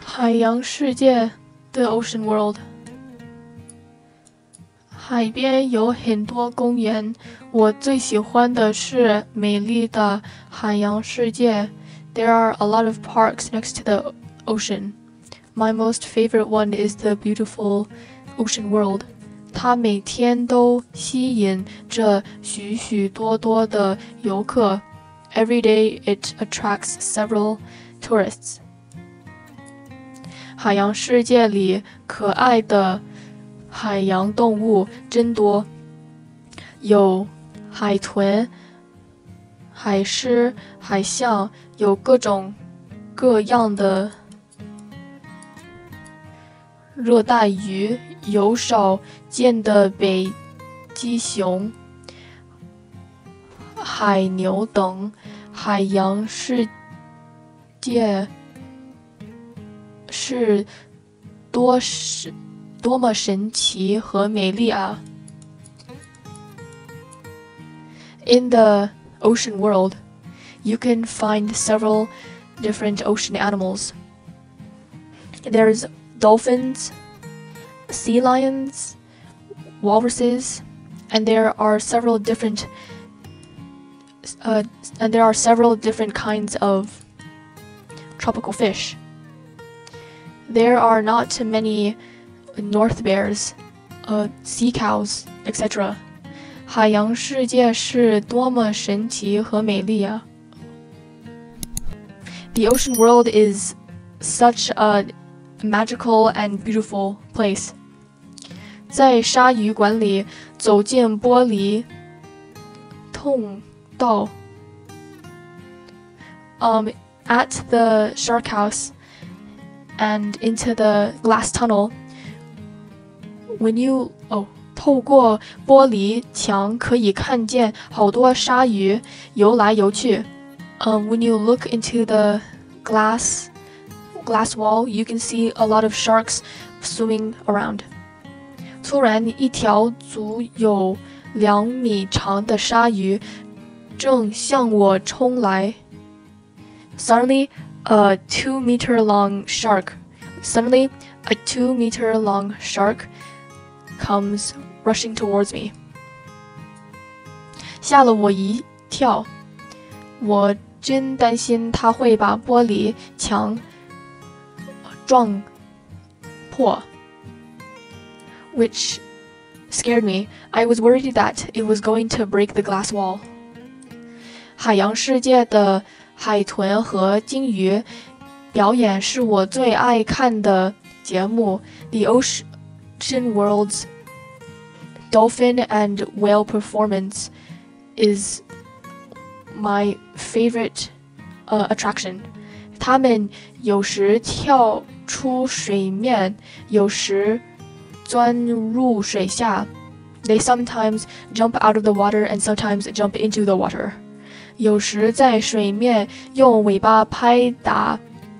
海洋世界 The Ocean World。海边有很多公园，我最喜欢的是美丽的海洋世界。There are a lot of parks next to the ocean. My most favorite one is the beautiful ocean world. 它每天都吸引着许许多多的游客。Every day it attracts several tourists. 海洋世界里可爱的海洋动物真多，有海豚、海狮、海象，有各种各样的热带鱼，有少见的北极熊、海牛等。海洋世界是多么神奇和美丽啊 ！In the ocean world, you can find several different ocean animals. There's dolphins, sea lions, walruses, and there are several different kinds of tropical fish. There are not many north bears, sea cows, etc. 海洋世界是多么神奇和美丽啊 ！The ocean world is such a magical and beautiful place. 在鲨鱼馆里走进玻璃通道。At the shark house and into the glass tunnel. When you 透過玻璃牆可以看見好多鯊魚游來游去。When you look into the glass wall, you can see a lot of sharks swimming around. 突然，一條足有2米長的鯊魚正向我衝來。Suddenly, a 2-meter long shark comes rushing towards me. 嚇了我一跳，我真担心它会把玻璃墙撞破。Which scared me. I was worried that it was going to break the glass wall. 海洋世界的海豚和鲸鱼表演是我最爱看的节目。The Ocean World's dolphin and whale performance is my favorite attraction. 它们有时跳出水面，有时钻入水下。They sometimes jump out of the water and sometimes jump into the water. 有时在水面用尾巴拍打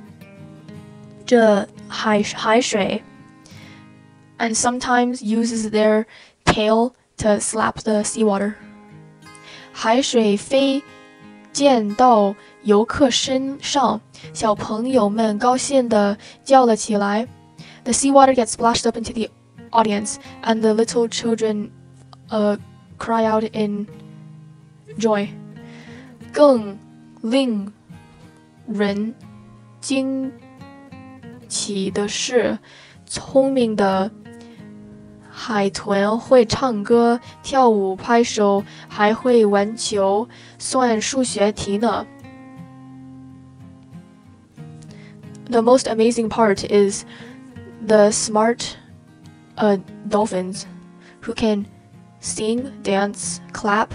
着海水 and sometimes uses their tail to slap the seawater. 海水飞溅到游客身上，小朋友们高兴地叫了起来。The seawater gets splashed up into the audience and the little children cry out in joy. 更令人惊奇的是，聪明的海豚会唱歌、跳舞、拍手，还会玩球、算数学题呢。The most amazing part is the smart dolphins who can sing, dance, clap,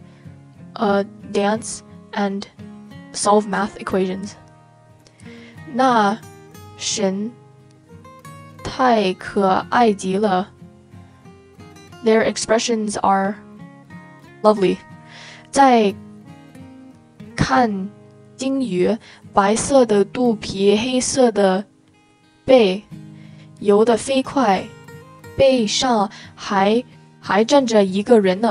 dance, and solve math equations. 那神太可爱极了。Their expressions are lovely. 再看鲸鱼，白色的肚皮，黑色的背，游得飞快，背上还站着一个人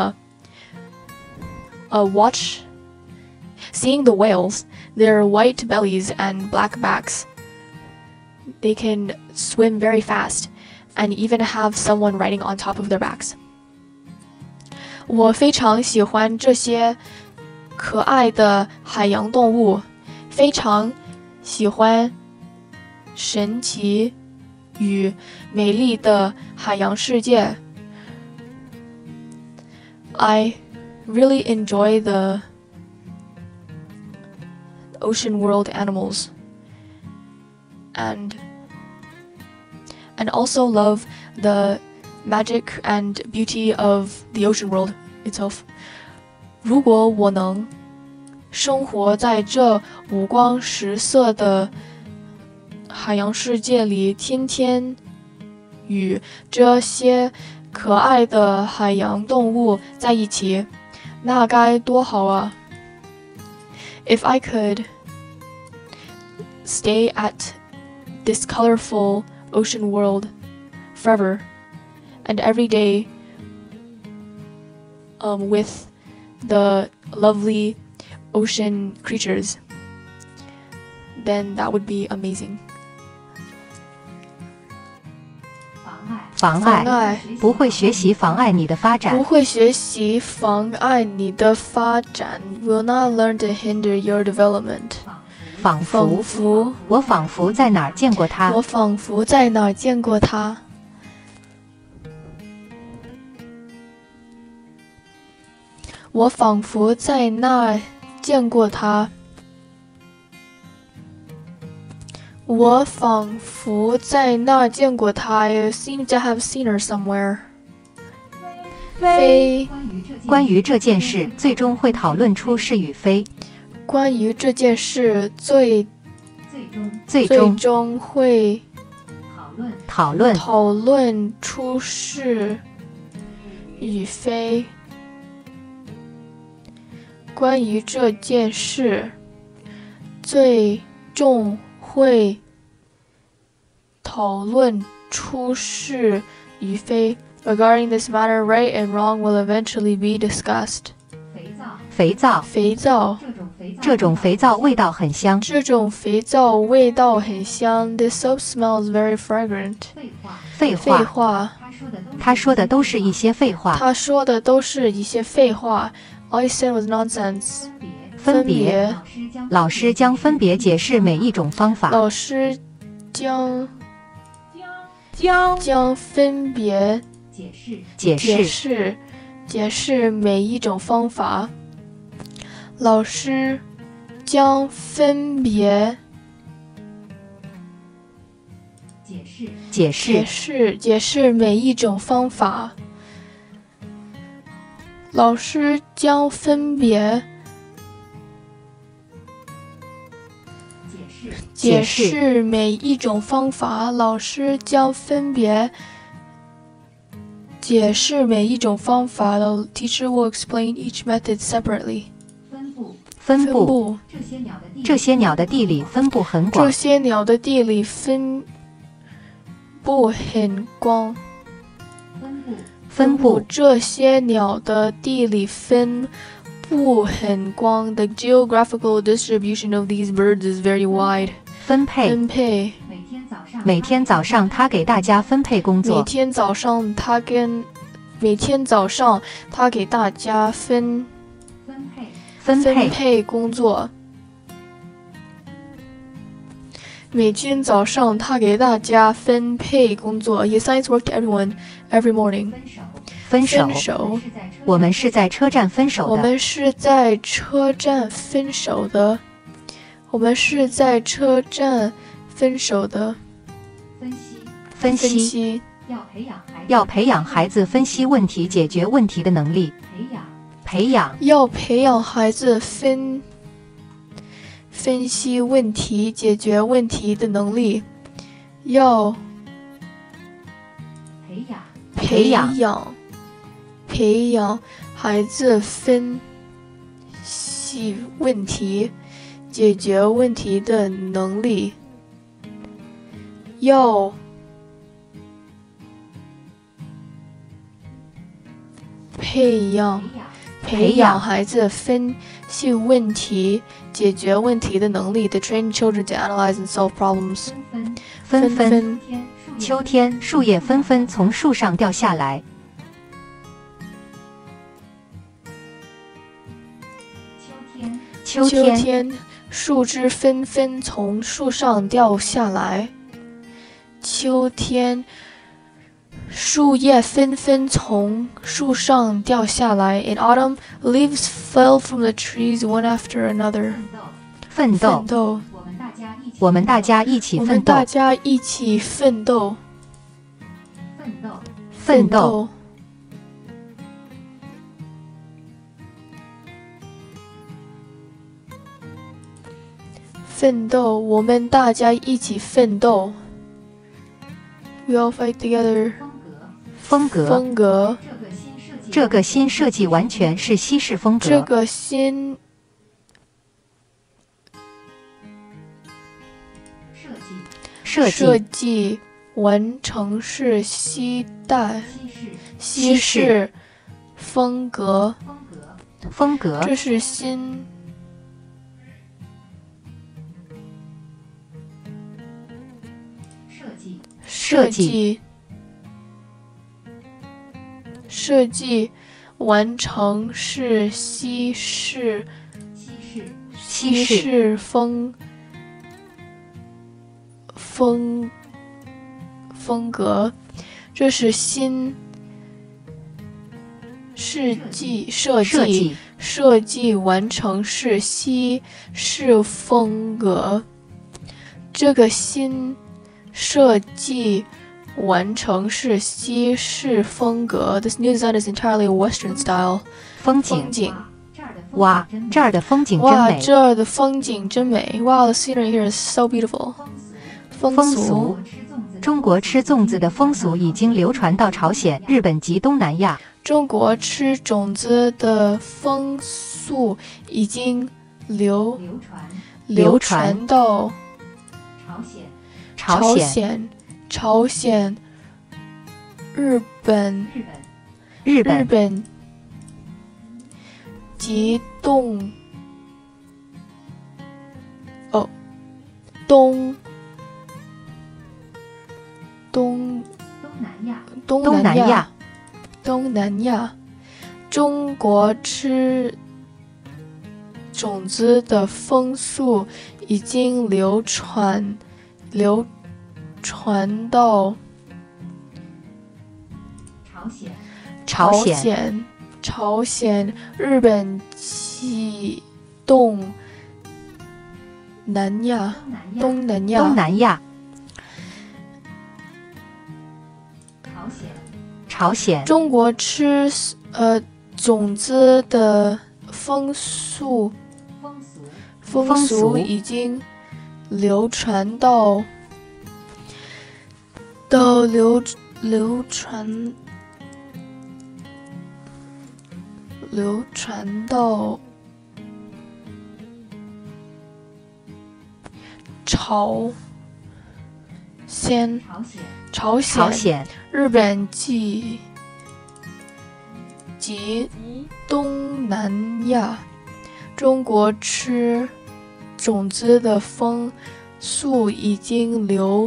呢。Seeing the whales, their white bellies and black backs, they can swim very fast and even have someone riding on top of their backs. 我非常喜欢这些可爱的海洋动物，非常喜欢神奇与美丽的海洋世界。I really enjoy the ocean world animals and also love the magic and beauty of the ocean world itself. 如果我能生活在这五光十色的海洋世界里，天天与这些可爱的海洋动物在一起，那该多好啊！ If I could stay at this colorful ocean world forever and every day with the lovely ocean creatures, then that would be amazing. 妨碍，不会学习妨碍你的发展。 不会学习妨碍你的发展 will not learn to hinder your development. 仿佛，我仿佛在哪儿见过他。 我仿佛在哪儿见过他。我仿佛在那儿见过他。我仿佛在那儿见过她 I seem to have seen her somewhere. 非关于这件事，最终会讨论出是与非。 关于这件事，最终会讨论出是与非。关于这件事，最终会讨论出是与非。Regarding this matter, right and wrong will eventually be discussed. 肥皂，这种肥皂味道很香。 这种肥皂味道很香。This soap smells very fragrant. 废话，他说的都是一些废话。All he said was nonsense. 分别，老师将分别解释每一种方法。 老师将分别解释每一种方法。老师将分别解释每一种方法。老师将分别解释每一种方法。老师将分别解释每一种方法。The teacher will explain each method separately. 分布，这些鸟的地理分布很广。 这些鸟的地理分布很广。这些鸟的地理分布很广。The geographical distribution of these birds is very wide. 分配。每天早上他给大家分配工作。 每天早上他给大家分配工作。每天早上他给大家分配工作。He assigns work to everyone every morning. 分手。我们是在车站分手的。 我们是在车站分手的。分析。 要培养孩子分析问题、解决问题的能力。要培养孩子分析问题、解决问题的能力。要培养孩子分析问题、解决问题的能力。要培养孩子分析问题、解决问题的能力 to train children to analyze and solve problems。 纷纷，秋天，树叶纷纷从树上掉下来。秋天， 树枝纷纷从树上掉下来。秋天，树叶纷纷从树上掉下来。In autumn, leaves fell from the trees one after another。 奋斗，我们大家一起奋斗。奋斗。 我们大家一起奋斗。We all fight together。 风格。这个新设计完全是西式风格。 这个新设计完成是西式风格。这是新设计完成是西式风格。这是新设计完成是西式风格。这个新设计完成是西式风格。This new design is entirely Western style。 风景，哇，这儿的风景真美。 Wow, the scenery here is so beautiful。风俗， 中国吃粽子的风俗已经流传到朝鲜、日本及东南亚。 中国吃粽子的风俗已经流传到朝鲜、日本及东南亚。中国吃种子的风俗已经流传到朝鲜、日本及东南亚。 朝鲜， 中国吃种子的风俗已经流传到朝鲜、日本及东南亚。中国吃种子的风俗已经流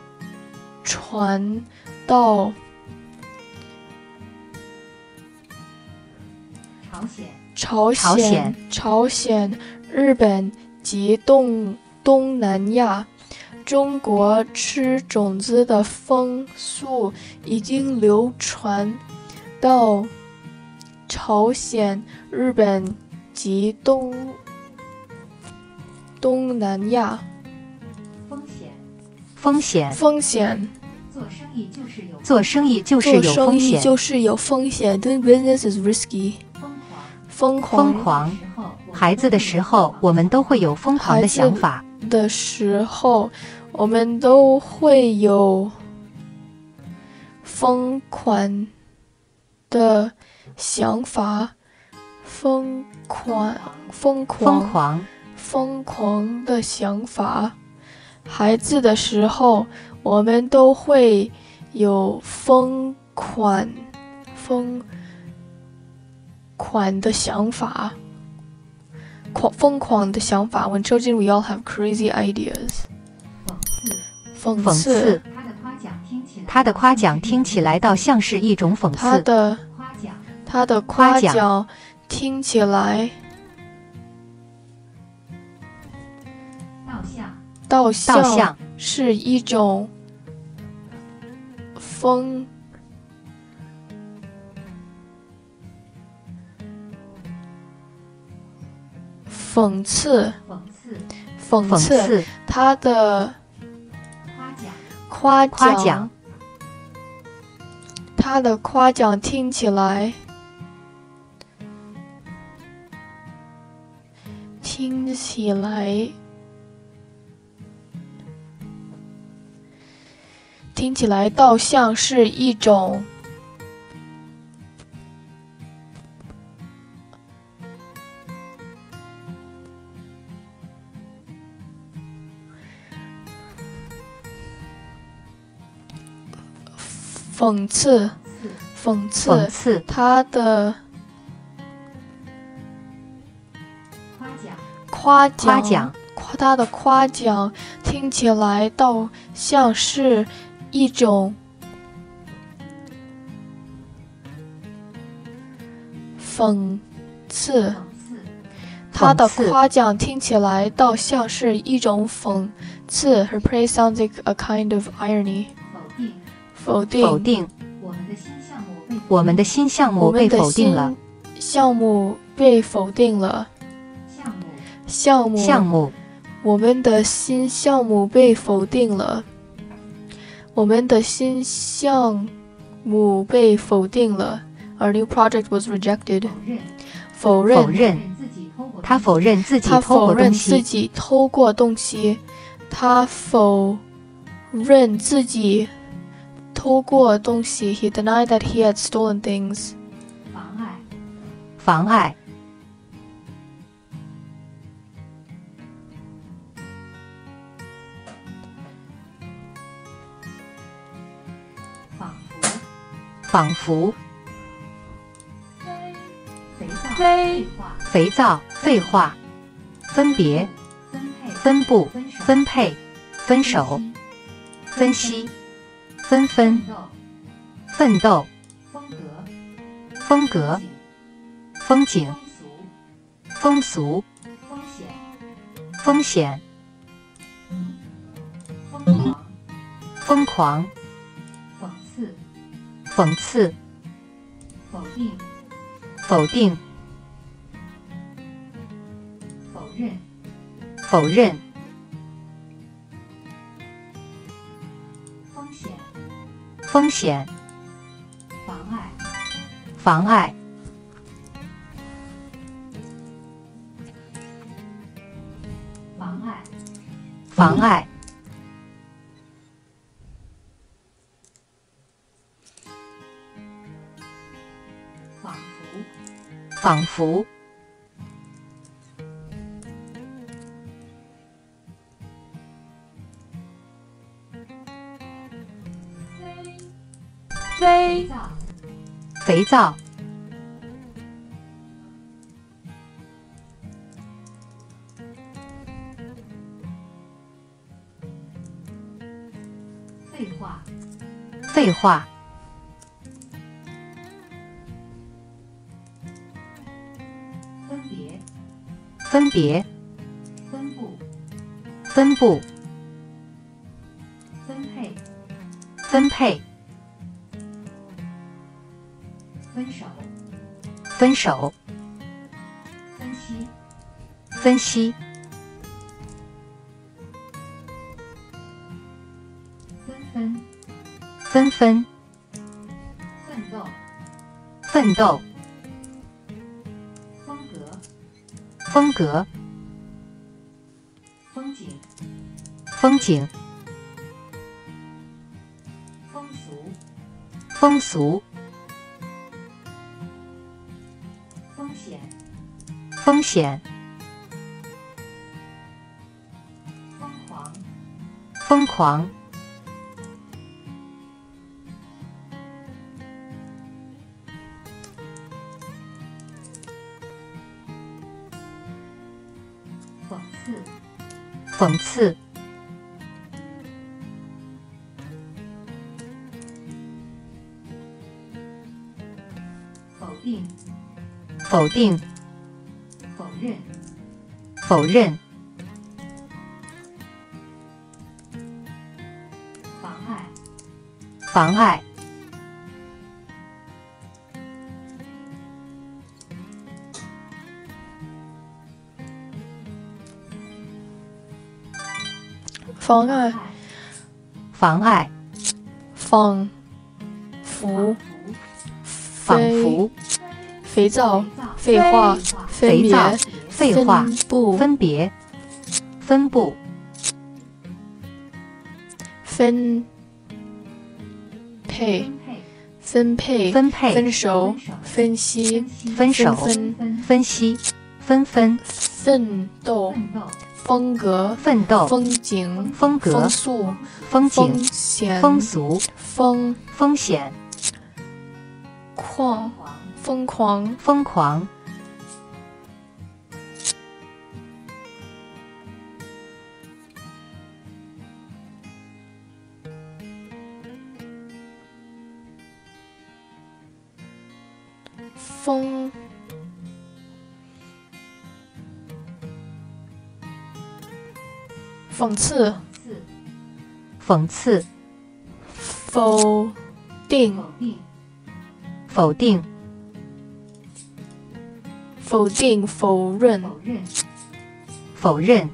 传到朝鲜、日本及东南亚。中国吃种子的风俗已经流传到朝鲜、日本及东南亚。 风险，做生意就是有风险。Doing business is risky。疯狂，孩子的时候，我们都会有疯狂的想法。疯狂的想法。孩子的时候，我们都会有疯狂的想法。 疯狂的想法。When children, we all have crazy ideas. 讽刺。 他的夸奖听起来倒像是一种讽刺。 他的夸奖听起来倒像是一种讽刺。他的夸奖，他的夸奖听起来倒像是一种讽刺。他的夸奖，他的夸奖听起来倒像是一种讽刺。他的夸奖听起来倒像是一种讽刺。Her praise sounds like a kind of irony. 否定。 我们的新项目被否定了。 项目被否定了。我们的新项目被否定了。我们的新项目被否定了。Our new project was rejected. 否认。 他否认自己偷过东西。 他否认自己偷过东西。He denied that he had stolen things. 妨碍。仿佛。肥皂。废话。分别。分布。分配。分手。分析。纷纷。奋斗。风格。风景。风俗。风险。疯狂。讽刺。否定。否认。风险。妨碍。仿佛。肥皂。废话。分别。分布。分配。分手。分析。纷纷。奋斗。风格。风景。风俗。风险。疯狂。 讽刺，否定，否认，妨碍， 妨碍， 妨碍， 仿佛， 仿佛， 肥皂，废话，分别， 肥皂，废话， 分别， 分布， 分配，分配，分手，分析， 分手，分析，纷纷， 奋斗，风格， 奋斗， 风景， 风格， 风速， 风景， 风险， 风俗，风险， 疯狂， 疯狂， 讽刺， 讽刺， 否定， 否定， 否定，否认， 否认，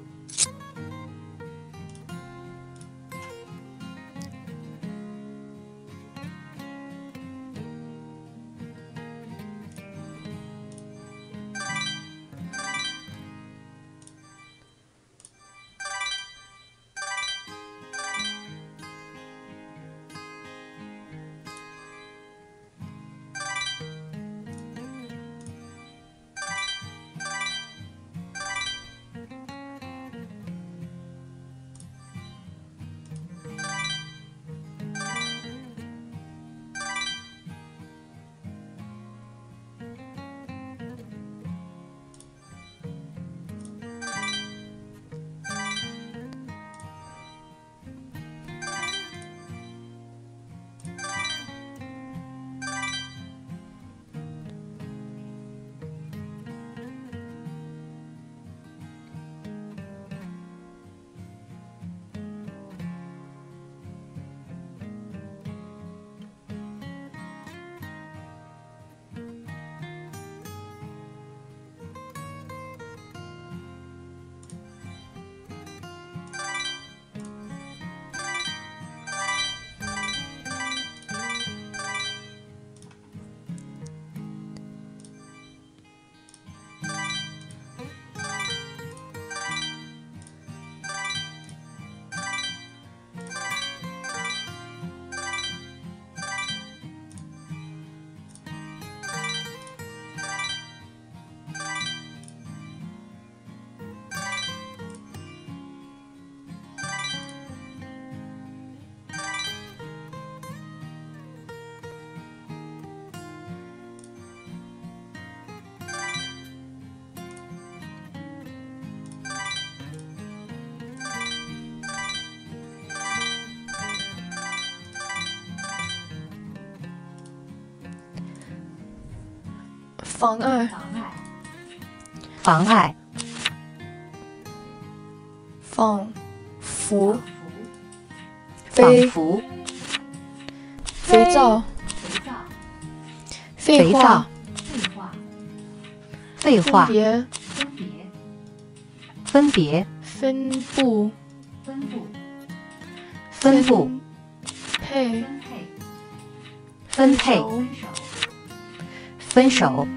妨碍， 妨碍， 仿佛， 仿佛， 肥皂，废话， 废话，分别， 分布， 分布， 配， 分配，分手，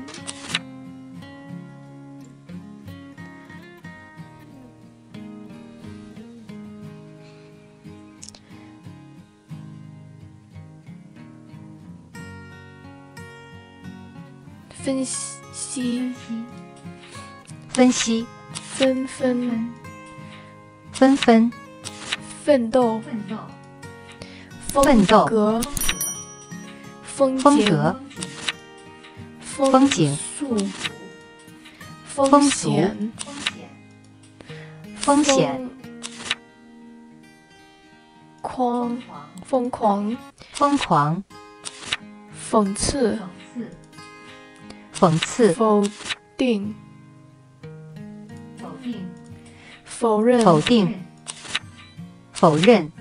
分析， 分析， 纷纷， 纷纷， 奋斗， 奋斗， 格，风格，风景， 风险， 风险、 疯狂、讽刺、否定、否认、